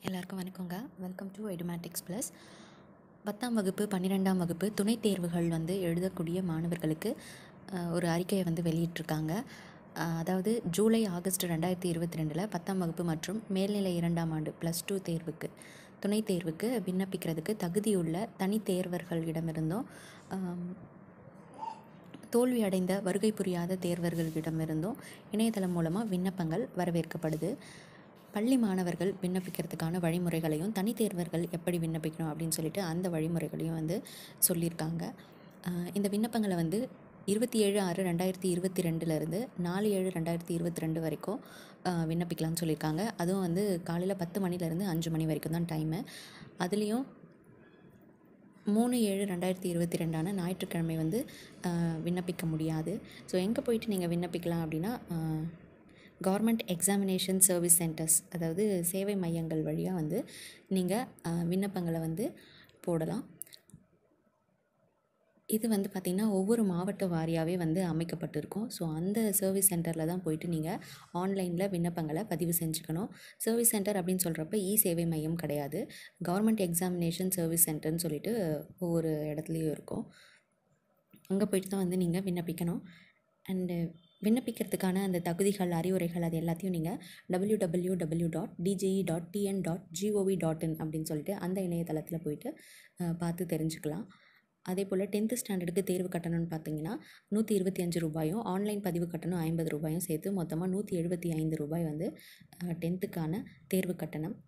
எல்லாருக்கும் வணக்கங்க. Welcome to Edumatics plus. 10ஆம் வகுப்பு 12ஆம் வகுப்பு துணைத் தேர்வுகள் எழுதக்கூடிய மாணவர்களுக்கு ஒரு அறிக்கையை வெளியிட்டிருக்காங்க. அதாவது ஜூலை ஆகஸ்ட் 2022 10ஆம் வகுப்பு மற்றும் மேல்நிலை 2ஆம் ஆண்டு +2 தேர்வுக்கு துணைத் தேர்வுக்கு விண்ணப்பிக்கிறதுக்கு தகுதியுள்ள தனித் தேர்வர்களிடமிருந்தும் தோல்வி அடைந்த வருகை புரியாத தேர்வர்களிடமிருந்தும் இணையதளம் மூலமாக விண்ணப்பங்கள் வரவேற்கப்படுது. பள்ளி மாணவர்கள் விண்ணப்பிக்கிறதுக்கான வழிமுறைகளையும் தனித் தேர்வர்கள் எப்படி விண்ணப்பிக்கணும் அப்படின்னு சொல்லிட்டு அந்த வழிமுறைகளையும் சொல்லியிருக்காங்க. இந்த விண்ணப்பங்களை 27/6/2022 4/7/2022 வரைக்கும் விண்ணப்பிக்கலாம்னு சொல்லியிருக்காங்க. அதுவும் காலையில் 10 மணிலேருந்து 5 மணி வரைக்கும் தான் டைமு. அதுலேயும் 3/7/2022 ஞாயிற்றுக்கிழமை விண்ணப்பிக்க முடியாது. ஸோ எங்கே போயிட்டு நீங்கள் விண்ணப்பிக்கலாம் அப்படின்னா கவர்மெண்ட் எக்ஸாமினேஷன் சர்வீஸ் சென்டர்ஸ், அதாவது சேவை மையங்கள் வழியாக நீங்கள் விண்ணப்பங்களை போடலாம். இது பார்த்திங்கன்னா ஒவ்வொரு மாவட்ட வாரியாகவே அமைக்கப்பட்டிருக்கும். ஸோ அந்த சர்வீஸ் சென்டரில் தான் போயிட்டு நீங்கள் ஆன்லைனில் விண்ணப்பங்களை பதிவு செஞ்சுக்கணும். சர்வீஸ் சென்டர் அப்படின்னு சொல்கிறப்ப சேவை மையம் கிடையாது, கவர்மெண்ட் எக்ஸாமினேஷன் சர்வீஸ் சென்டர்னு சொல்லிட்டு ஒவ்வொரு இடத்துலையும் இருக்கும். அங்கே போயிட்டு தான் நீங்கள் விண்ணப்பிக்கணும். அண்டு விண்ணப்பிக்கிறதுக்கான அந்த தகுதிகள், அறிவுரைகள் அது எல்லாத்தையும் நீங்கள் www.dge.tn.gov.in அப்படின்னு சொல்லிட்டு அந்த இணையதளத்தில் போயிட்டு பார்த்து தெரிஞ்சுக்கலாம். அதே போல் 10th ஸ்டாண்டர்டுக்கு தேர்வு கட்டணம்னு பார்த்தீங்கன்னா 125 ரூபாயும், ஆன்லைன் பதிவு கட்டணம் 50 ரூபாயும் சேர்த்து மொத்தமாக 175 ரூபாய் 10த்துக்கான தேர்வு கட்டணம்.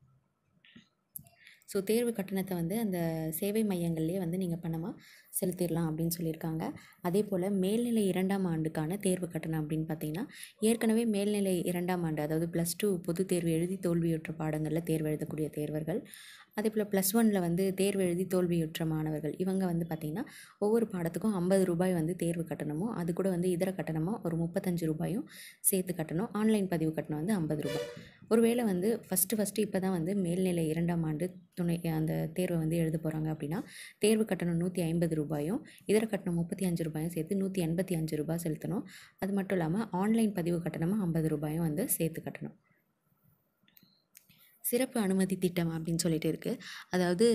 ஸோ தேர்வு கட்டணத்தை அந்த சேவை மையங்கள்லேயே நீங்கள் பணமாக செலுத்திடலாம் அப்படின்னு சொல்லியிருக்காங்க. அதே போல் மேல்நிலை 2ஆம் ஆண்டுக்கான தேர்வு கட்டணம் அப்படின்னு பார்த்திங்கன்னா ஏற்கனவே மேல்நிலை 2ஆம் ஆண்டு, அதாவது +2 பொதுத் தேர்வு எழுதி தோல்வியுற்ற பாடங்களில் தேர்வு எழுதக்கூடிய தேர்வர்கள், அதே போல் +1 தேர்வு எழுதி தோல்வியுற்ற மாணவர்கள், இவங்க பார்த்திங்கன்னா ஒவ்வொரு பாடத்துக்கும் 50 ரூபாய் தேர்வு கட்டணமும், அது கூட இதர கட்டணமாக ஒரு 35 ரூபாயும் சேர்த்து கட்டணும். ஆன்லைன் பதிவு கட்டணம் 50 ரூபாய். ஒருவேளை ஃபஸ்ட்டு இப்போ தான் மேல்நிலை 2ஆம் ஆண்டு அந்த தேர்வை எழுத போகிறாங்க அப்படின்னா தேர்வு கட்டணம் 150 ரூபாயும், இதர கட்டணம் 35 ரூபாயும் சேர்த்து 185 ரூபாய் செலுத்தணும். அது மட்டும் இல்லாமல் ஆன்லைன் பதிவு கட்டணமாக 50 ரூபாயும் சேர்த்து கட்டணும். சிறப்பு அனுமதி திட்டம் அப்படின்னு சொல்லிட்டு இருக்குது. அதாவது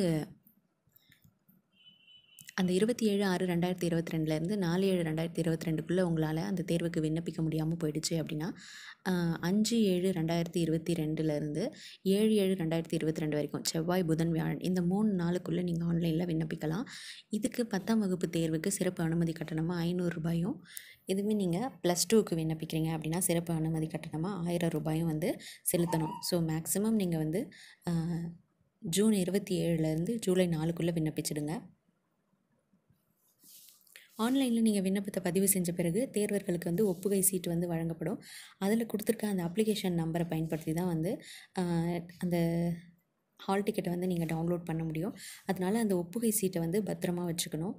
அந்த 27/6/2022 4/7/2022 உங்களால் அந்த தேர்வுக்கு விண்ணப்பிக்க முடியாமல் போயிடுச்சு அப்படின்னா 5/7/2022 7/7/2022 வரைக்கும் செவ்வாய், புதன், வியாழன் இந்த 3 நாளுக்குள்ளே நீங்கள் ஆன்லைனில் விண்ணப்பிக்கலாம். இதுக்கு 10ஆம் வகுப்பு தேர்வுக்கு சிறப்பு அனுமதி கட்டணமாக 500 ரூபாயும், இதுவே நீங்கள் +2க்கு விண்ணப்பிக்கிறீங்க அப்படின்னா சிறப்பு அனுமதி கட்டணமாக 1000 ரூபாயும் செலுத்தணும். ஸோ மேக்ஸிமம் நீங்கள் ஜூன் 27 ஜூலை 4க்குள்ளே விண்ணப்பிச்சிடுங்க. ஆன்லைனில் நீங்கள் விண்ணப்பத்தை பதிவு செஞ்ச பிறகு தேர்வர்களுக்கு ஒப்புகை சீட்டு வழங்கப்படும். அதில் கொடுத்துருக்க அந்த அப்ளிகேஷன் நம்பரை பயன்படுத்தி தான் அந்த ஹால் டிக்கெட்டை நீங்கள் டவுன்லோட் பண்ண முடியும். அதனால் அந்த ஒப்புகை சீட்டை பத்திரமா வச்சுக்கணும்.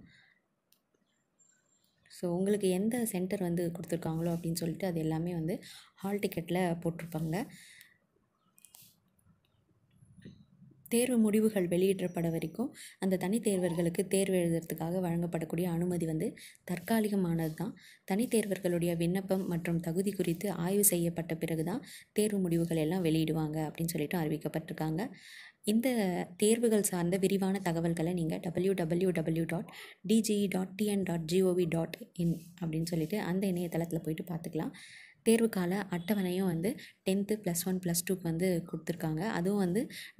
ஸோ உங்களுக்கு எந்த சென்டர் கொடுத்துருக்காங்களோ அப்படின்னு சொல்லிட்டு அது எல்லாமே ஹால் டிக்கெட்டில் போட்டிருப்பாங்க. தேர்வு முடிவுகள் வெளியிடப்பட வரைக்கும் அந்த தனித் தேர்வர்களுக்கு தேர்வு எழுதுறதுக்காக வழங்கப்படக்கூடிய அனுமதி தற்காலிகமானது தான். தனித் தேர்வர்களுடைய விண்ணப்பம் மற்றும் தகுதி குறித்து ஆய்வு செய்யப்பட்ட பிறகு தான் தேர்வு முடிவுகள் எல்லாம் வெளியிடுவாங்க அப்படின்னு சொல்லிட்டு அறிவிக்கப்பட்டிருக்காங்க. இந்த தேர்வுகள் சார்ந்த விரிவான தகவல்களை நீங்கள் www.dge.tn.gov.in அப்படின்னு சொல்லிட்டு அந்த இணையதளத்தில் போயிட்டு பார்த்துக்கலாம். தேர்வுக்கால அட்டவணையும் 10th +1 +2க்கு கொடுத்துருக்காங்க. அதுவும்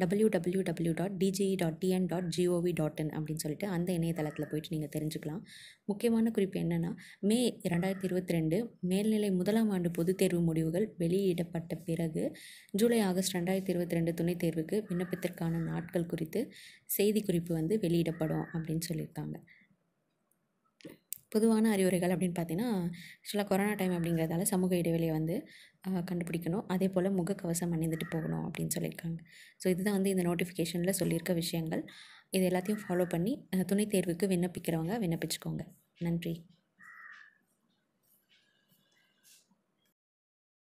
www.dge.tn.gov.in அப்படின்னு சொல்லிட்டு அந்த இணையதளத்தில் போயிட்டு நீங்கள் தெரிஞ்சுக்கலாம். முக்கியமான குறிப்பு என்னென்னா, மே 2022 மேல்நிலை 1ஆம் ஆண்டு பொதுத் தேர்வு முடிவுகள் வெளியிடப்பட்ட பிறகு ஜூலை ஆகஸ்ட் 2022 துணைத் தேர்வுக்கு விண்ணப்பத்திற்கான நாட்கள் குறித்து செய்தி குறிப்பு வெளியிடப்படும் அப்படின்னு சொல்லியிருக்காங்க. பொதுவான அறிவுரைகள் அப்படின்னு பார்த்தீங்கன்னா, ஆக்சுவலாக கொரோனா டைம் அப்படிங்கிறதால சமூக இடைவெளியை கண்டுபிடிக்கணும். அதே போல் முகக்கவசம் அணிந்துட்டு போகணும் அப்படின்னு சொல்லியிருக்காங்க. ஸோ இதுதான் இந்த நோட்டிஃபிகேஷனில் சொல்லியிருக்க விஷயங்கள். இது எல்லாத்தையும் ஃபாலோ பண்ணி துணைத் தேர்வுக்கு விண்ணப்பிக்கிறவங்க விண்ணப்பிச்சுக்கோங்க. நன்றி.